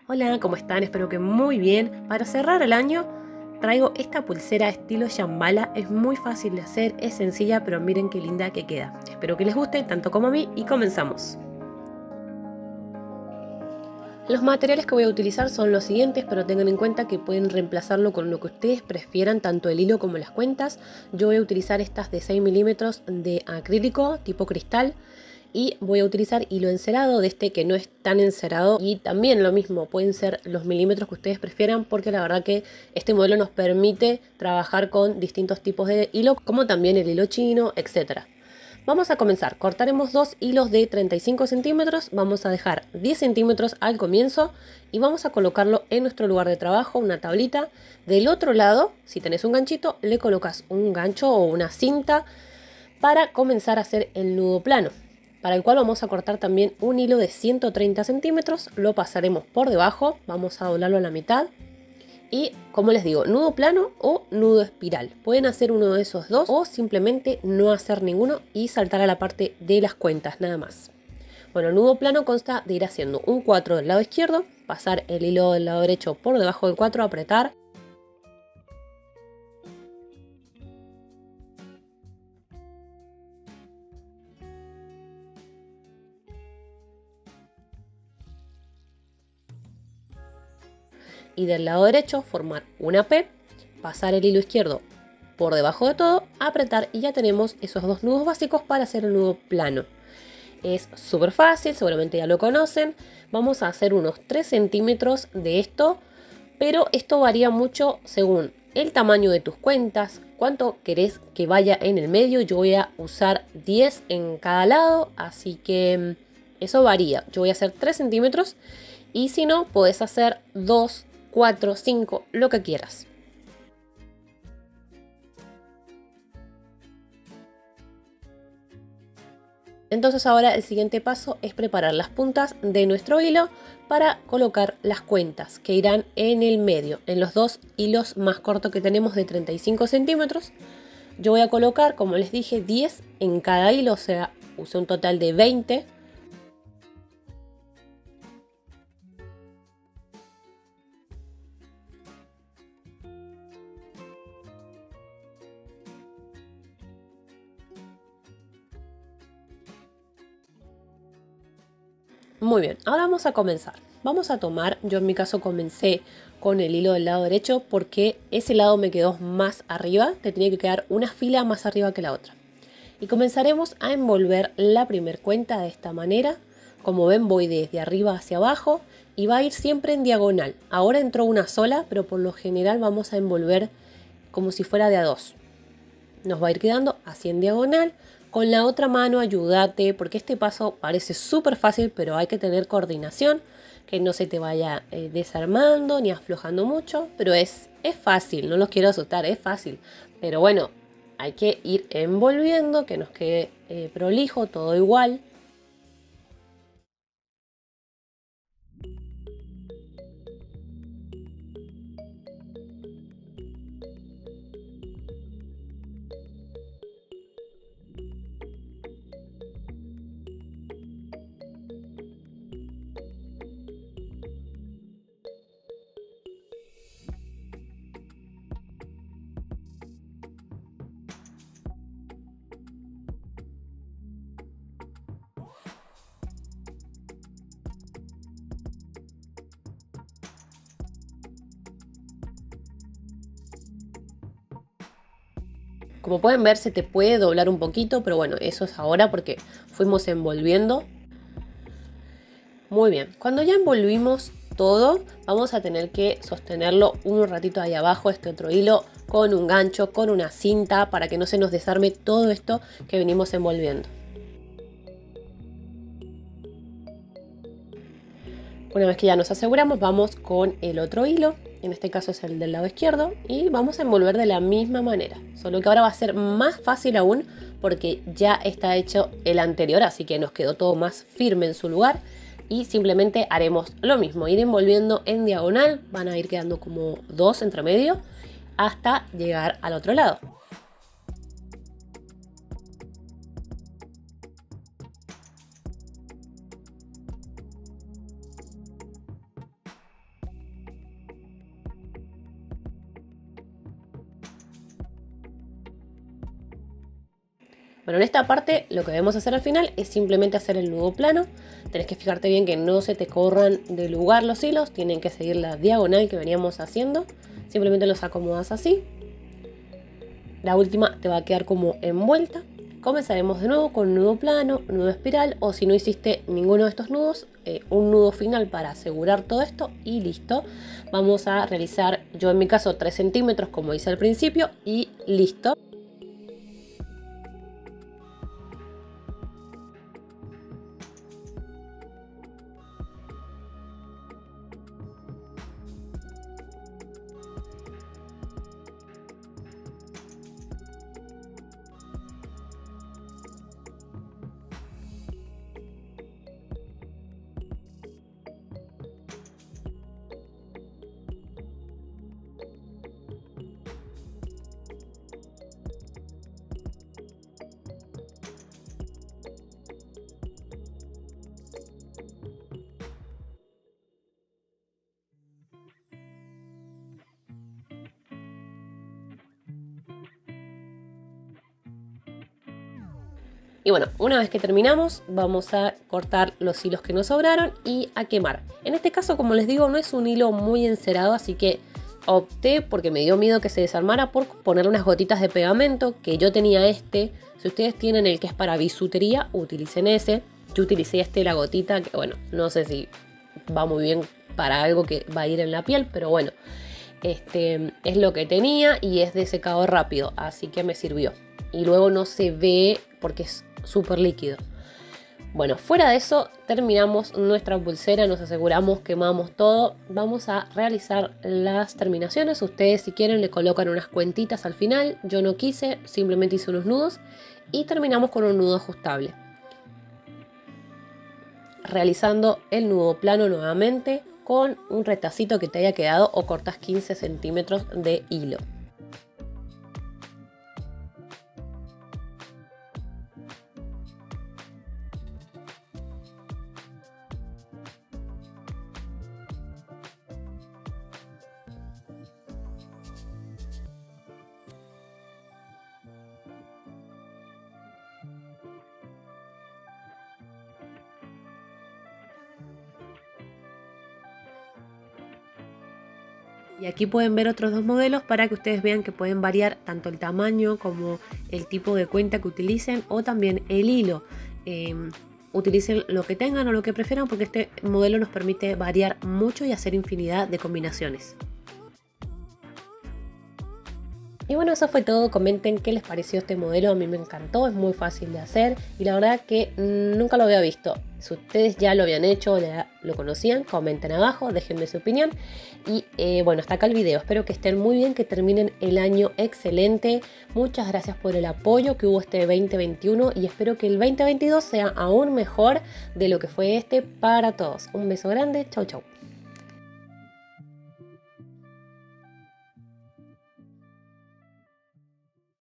Hola, ¿cómo están? Espero que muy bien. Para cerrar el año traigo esta pulsera estilo Shambhala. Es muy fácil de hacer, es sencilla, pero miren qué linda que queda. Espero que les guste tanto como a mí y comenzamos. Los materiales que voy a utilizar son los siguientes, pero tengan en cuenta que pueden reemplazarlo con lo que ustedes prefieran, tanto el hilo como las cuentas. Yo voy a utilizar estas de 6 milímetros de acrílico tipo cristal. Y voy a utilizar hilo encerado, de este que no es tan encerado, y también lo mismo, pueden ser los milímetros que ustedes prefieran, porque la verdad que este modelo nos permite trabajar con distintos tipos de hilo, como también el hilo chino, etc. Vamos a comenzar, cortaremos dos hilos de 35 centímetros, vamos a dejar 10 centímetros al comienzo y vamos a colocarlo en nuestro lugar de trabajo, una tablita. Del otro lado, si tenés un ganchito, le colocas un gancho o una cinta para comenzar a hacer el nudo plano, para el cual vamos a cortar también un hilo de 130 centímetros, lo pasaremos por debajo, vamos a doblarlo a la mitad y, como les digo, nudo plano o nudo espiral. Pueden hacer uno de esos dos o simplemente no hacer ninguno y saltar a la parte de las cuentas nada más. Bueno, el nudo plano consta de ir haciendo un 4 del lado izquierdo, pasar el hilo del lado derecho por debajo del 4, apretar, y del lado derecho formar una P, pasar el hilo izquierdo por debajo de todo, apretar y ya tenemos esos dos nudos básicos para hacer el nudo plano. Es súper fácil, seguramente ya lo conocen. Vamos a hacer unos 3 centímetros de esto, pero esto varía mucho según el tamaño de tus cuentas, cuánto querés que vaya en el medio. Yo voy a usar 10 en cada lado, así que eso varía. Yo voy a hacer 3 centímetros y si no, podés hacer 2, 4, 5, lo que quieras. Entonces ahora el siguiente paso es preparar las puntas de nuestro hilo para colocar las cuentas que irán en el medio, en los dos hilos más cortos que tenemos de 35 centímetros. Yo voy a colocar, como les dije, 10 en cada hilo, o sea, usé un total de 20. Muy bien, ahora vamos a comenzar. Vamos a tomar, yo en mi caso comencé con el hilo del lado derecho porque ese lado me quedó más arriba, te tenía que quedar una fila más arriba que la otra. Y comenzaremos a envolver la primer cuenta de esta manera. Como ven, voy desde arriba hacia abajo y va a ir siempre en diagonal. Ahora entró una sola, pero por lo general vamos a envolver como si fuera de a dos. Nos va a ir quedando así en diagonal. Con la otra mano ayúdate, porque este paso parece súper fácil, pero hay que tener coordinación, que no se te vaya desarmando ni aflojando mucho, pero es fácil, no los quiero asustar, es fácil. Pero bueno, hay que ir envolviendo, que nos quede prolijo, todo igual. Como pueden ver, se te puede doblar un poquito, pero bueno, eso es ahora porque fuimos envolviendo. Muy bien, cuando ya envolvimos todo, vamos a tener que sostenerlo un ratito ahí abajo, este otro hilo, con un gancho, con una cinta, para que no se nos desarme todo esto que venimos envolviendo. Una vez que ya nos aseguramos, vamos con el otro hilo, en este caso es el del lado izquierdo, y vamos a envolver de la misma manera, solo que ahora va a ser más fácil aún porque ya está hecho el anterior, así que nos quedó todo más firme en su lugar. Y simplemente haremos lo mismo, ir envolviendo en diagonal, van a ir quedando como dos entre medio hasta llegar al otro lado. Bueno, en esta parte lo que debemos hacer al final es simplemente hacer el nudo plano. Tenés que fijarte bien que no se te corran de lugar los hilos, tienen que seguir la diagonal que veníamos haciendo. Simplemente los acomodas así. La última te va a quedar como envuelta. Comenzaremos de nuevo con nudo plano, nudo espiral, o si no hiciste ninguno de estos nudos, un nudo final para asegurar todo esto y listo. Vamos a realizar, yo en mi caso 3 centímetros como hice al principio y listo. Y bueno, una vez que terminamos, vamos a cortar los hilos que nos sobraron y a quemar. En este caso, como les digo, no es un hilo muy encerado, así que opté, porque me dio miedo que se desarmara, por ponerle unas gotitas de pegamento, que yo tenía este. Si ustedes tienen el que es para bisutería, utilicen ese. Yo utilicé este, la gotita, que bueno, no sé si va muy bien para algo que va a ir en la piel, pero bueno, es lo que tenía y es de secado rápido, así que me sirvió. Y luego no se ve porque es súper líquido. Bueno, fuera de eso terminamos nuestra pulsera, nos aseguramos, quemamos todo. Vamos a realizar las terminaciones. Ustedes si quieren le colocan unas cuentitas al final. Yo no quise, simplemente hice unos nudos y terminamos con un nudo ajustable. Realizando el nudo plano nuevamente con un retacito que te haya quedado o cortas 15 centímetros de hilo. Y aquí pueden ver otros dos modelos para que ustedes vean que pueden variar tanto el tamaño como el tipo de cuenta que utilicen o también el hilo. Utilicen lo que tengan o lo que prefieran porque este modelo nos permite variar mucho y hacer infinidad de combinaciones. Y bueno, eso fue todo. Comenten qué les pareció este modelo. A mí me encantó, es muy fácil de hacer y la verdad que nunca lo había visto. Si ustedes ya lo habían hecho o ya lo conocían, comenten abajo, déjenme su opinión. Y bueno, hasta acá el video. Espero que estén muy bien, que terminen el año excelente. Muchas gracias por el apoyo que hubo este 2021 y espero que el 2022 sea aún mejor de lo que fue este para todos. Un beso grande, chau chau.